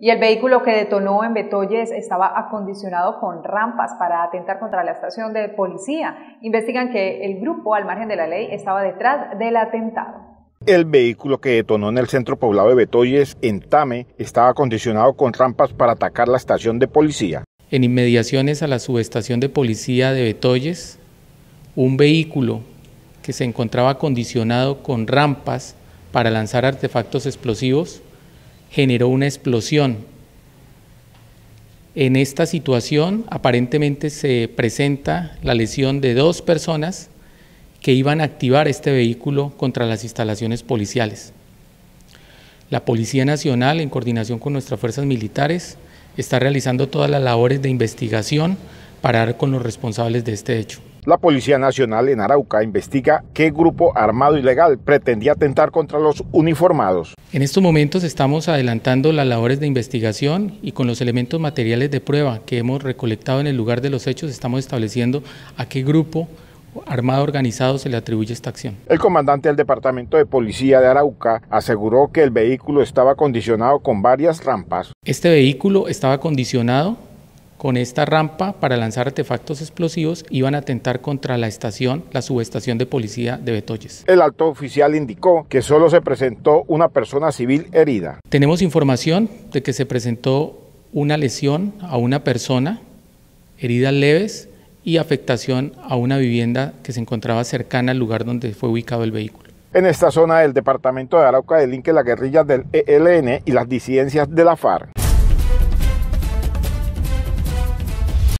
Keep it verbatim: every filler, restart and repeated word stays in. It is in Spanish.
Y el vehículo que detonó en Betolles estaba acondicionado con rampas para atentar contra la estación de policía. Investigan que el grupo, al margen de la ley, estaba detrás del atentado. El vehículo que detonó en el centro poblado de Betolles, en Tame, estaba acondicionado con rampas para atacar la estación de policía. En inmediaciones a la subestación de policía de Betolles, un vehículo que se encontraba acondicionado con rampas para lanzar artefactos explosivos generó una explosión. En esta situación aparentemente se presenta la lesión de dos personas que iban a activar este vehículo contra las instalaciones policiales. La Policía Nacional, en coordinación con nuestras fuerzas militares, está realizando todas las labores de investigación para dar con los responsables de este hecho. La Policía Nacional en Arauca investiga qué grupo armado ilegal pretendía atentar contra los uniformados. En estos momentos estamos adelantando las labores de investigación y con los elementos materiales de prueba que hemos recolectado en el lugar de los hechos estamos estableciendo a qué grupo armado organizado se le atribuye esta acción. El comandante del Departamento de Policía de Arauca aseguró que el vehículo estaba acondicionado con varias rampas. Este vehículo estaba acondicionado con esta rampa para lanzar artefactos explosivos, iban a atentar contra la estación, la subestación de policía de Betolles. El alto oficial indicó que solo se presentó una persona civil herida. Tenemos información de que se presentó una lesión a una persona, heridas leves y afectación a una vivienda que se encontraba cercana al lugar donde fue ubicado el vehículo. En esta zona del departamento de Arauca delinque la guerrilla del E L N y las disidencias de la FARC.